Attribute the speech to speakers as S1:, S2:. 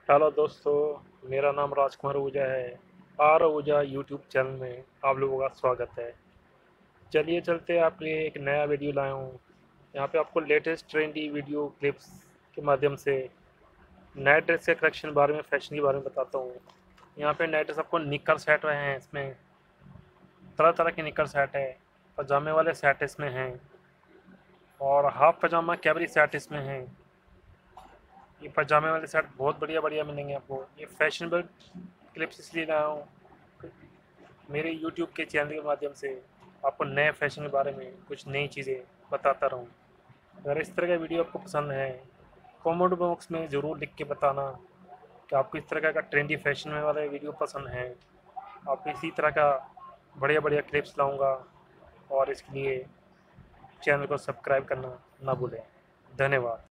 S1: Hello दोस्तों, मेरा नाम राजकुमार ऊजा है। आर ऊजा यूट्यूब चैनल में आप लोगों का स्वागत है। चलिए चलते हैं, आपके लिए एक नया वीडियो लाया हूँ। यहाँ पे आपको लेटेस्ट ट्रेंडी वीडियो क्लिप्स के माध्यम से नए ड्रेस के कलेक्शन के बारे में, फैशन के बारे में बताता हूँ। यहाँ पे नए ड्रेस आपको निकर सेट रहे हैं, इसमें तरह तरह के निकर सेट है। पजामे वाले सेट इसमें हैं और हाफ पजामा कैबरी सेट इसमें हैं। ये पजामे वाले सेट बहुत बढ़िया बढ़िया मिलेंगे आपको। ये फैशनेबल क्लिप्स इसलिए लाया हूँ, मेरे यूट्यूब के चैनल के माध्यम से आपको नए फैशन के बारे में कुछ नई चीज़ें बताता रहूँ। अगर इस तरह का वीडियो आपको पसंद है, कमेंट बॉक्स में ज़रूर लिख के बताना कि आपको इस तरह का अगर ट्रेंडी फैशन में वाले वीडियो पसंद है। आपको इसी तरह का बढ़िया बढ़िया क्लिप्स लाऊंगा, और इसके लिए चैनल को सब्सक्राइब करना ना भूलें। धन्यवाद।